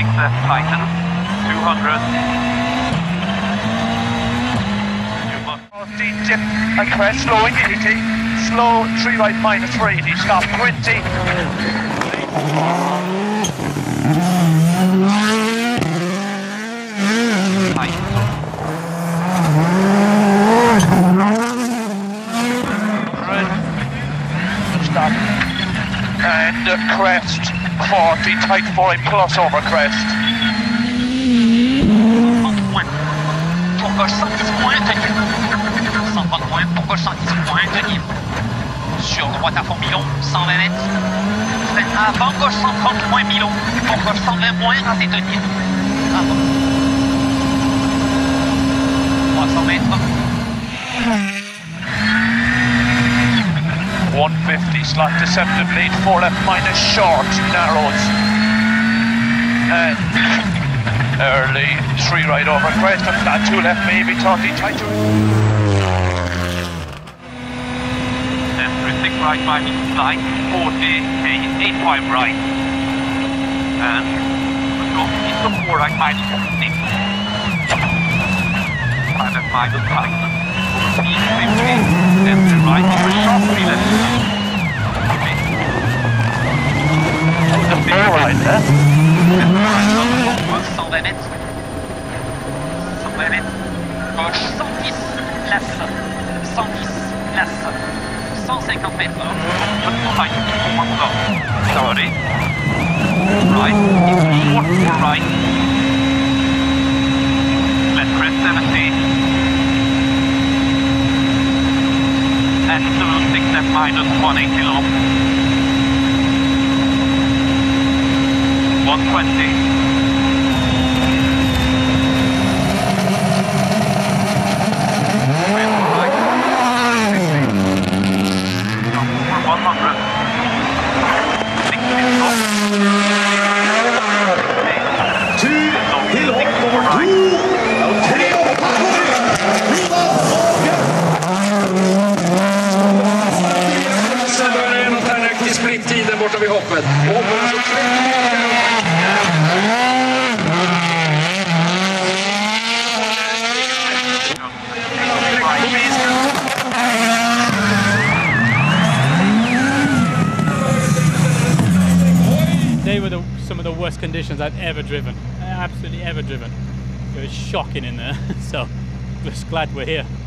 6 left tighten, 200. Dip and crest, slow in 80, slow 3 right minus 480, stop 20. Stop. And crest 40, tight 4 plus over crest. Pour gauche 110 points, tenue. 130 points, pour gauche 110 points, tenue. Sur droite à fond Milon, 120 mètres. Avant gauche 130 points Milon, pour gauche 120 points, assez tenue. Avant. 300 mètres. 150 slot deceptive lead, 4 left minus short, narrows. And early 3 right over crest and flat 2 left maybe 30 tighter. And 6 right by slide, 40, 85 right. And go into 4 right by 6. 5 left by the tight. 50, left and right, over sharp 3 left. The 4 right there. 120 mètres. 120 mètres. Gauche 110, place. 110, place. 150 mètres. Right, 30. Right, 4 right. Left crest 70. And 6 left minus 180 long. 120. Splittiden borta vid hoppet. They were some of the worst conditions I've ever driven. Absolutely ever driven. It was shocking in there, so just glad we're here.